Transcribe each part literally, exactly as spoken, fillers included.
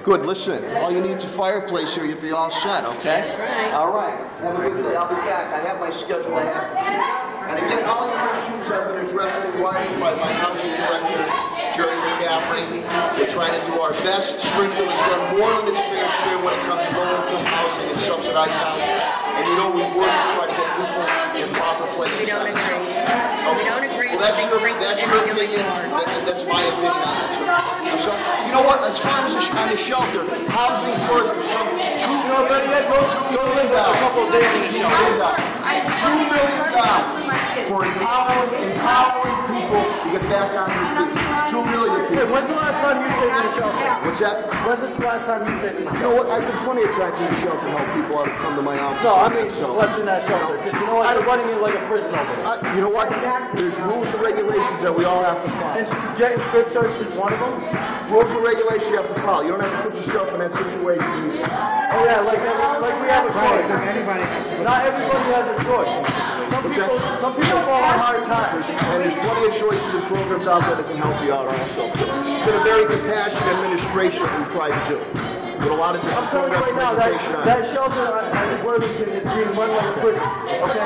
Good, listen, all you need is a fireplace here, you'll be all set, okay? That's right. All right, have a good day, I'll be back. I have my schedule I have to keep. And again, all the issues have been addressed in writing by my housing director, Jerry McCaffrey. We're trying to do our best. Springfield has done more than its fair share when it comes to low-income housing and subsidized housing. And you know, we work to try to get people in proper places. We don't agree. Okay. We don't agree Well, that's with your, things that's like your that. opinion. That, that's my opinion on it. So, so, you know what? As far as the, on the shelter, housing first with some two, you know, but that goes go live out a couple of days in the shelter. Two million dollars for empowering, empowering people to get back on their feet. Two million people. Hey, when's the last time you stayed in the shelter? What's that? When's the last time you stayed in the You shelter? know what? I've been plenty of times in the shelter to help people out to come to my office. No, I mean so. slept in that shelter. Because you know what? They're running you like a prison over there. Uh, you know what? There's rules and regulations that we all have to follow. And getting strip search is one of them? Rules and regulations you have to follow. You don't have to put yourself in that situation. Oh yeah, like, like we have a choice. Anybody has to. Not everybody has a choice. Some What's people, that? some people fall on hard times. And there's plenty of choices and programs out there that can help you out also. It's been a very compassionate administration that we've tried to do. With a lot of I'm different telling you programs right now, and that, education on that it. shelter at Worthington is being run like a prison. Okay?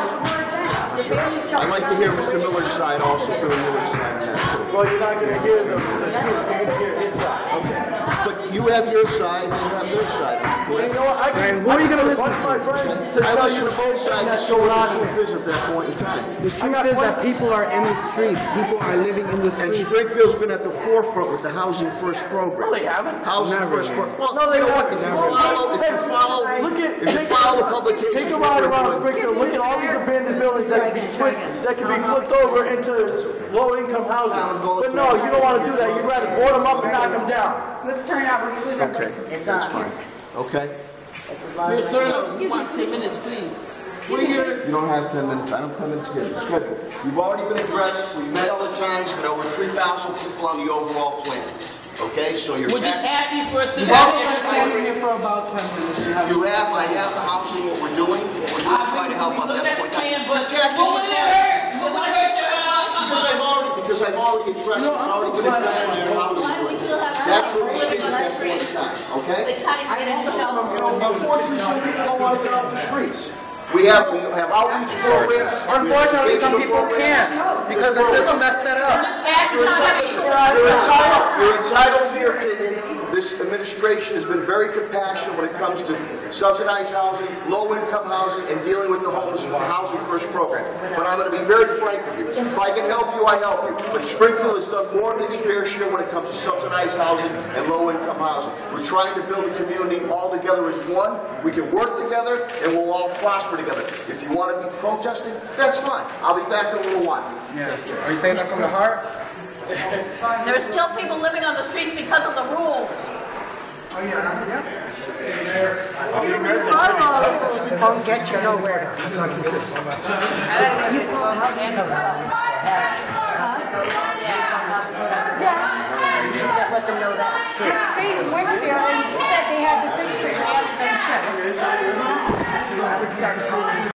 I'd like to hear Mister Miller's side also, Billy Miller's side on that too. Well, you're not going to hear the, the truth. You're going to hear his side. Okay? But you have your side, they have their side. And you know what? I can, Who are you gonna listen bunch of my friends to I tell listen you to both sides to that's show going what on the in truth is at that point in time. The truth is that people are in the streets. People are living in the And streets. Springfield's been at the forefront with the Housing First program. No, they haven't. Housing Never, First man. program. Well, No, they you know what? haven't. If you follow, if you follow, Look at, if you take follow the a, publications, take a what ride we're around doing. Springfield. Look at all these abandoned buildings that can be switched, that can be flipped over into low-income housing. But no, you don't want to do that. You'd rather board them up and knock them down. Let's turn out, we're losing our Okay, voices. that's fine. Okay? Here, sir, we want ten minutes, please. We're here. You don't have ten minutes. I don't have ten minutes scheduled. You've already been addressed. We met all the times with over three thousand people on the overall plan. Okay, so you're We're just tax- asking for a You've suggestion. already Standing explained- here for about ten minutes. You have You have, I have the housing, what we're doing, what we're doing, trying to help out Look that at the point. plan, but Tax but is when it fine. hurt, but when it hurt, Because I've already, because I've already addressed it, it's already been addressed by your housing. Why do we still have- That's what we stated at that point in time, okay? They cut it in the shelter. You know, unfortunately, some people don't want to get off the streets. We have, we have outreach programs. Unfortunately, some people can't because the system that's set up. just asking You're how entitled, you're entitled, you're entitled to your opinion. This administration has been very compassionate when it comes to subsidized housing, low-income housing, and dealing with the homeless with the Housing First program. But I'm going to be very frank with you. If I can help you, I help you. But Springfield has done more than its fair share when it comes to subsidized housing and low-income housing. We're trying to build a community all together as one. We can work together, and we'll all prosper together. If you want to be protesting, that's fine. I'll be back in a little while. Yeah. Are you saying that from the heart? There's still people living on the streets because of the rules. Oh yeah. Yeah. Follow all the rules, it won't get you nowhere. Just let them know that. Yes, they went there and said they had to fix it. They hadn't been checked.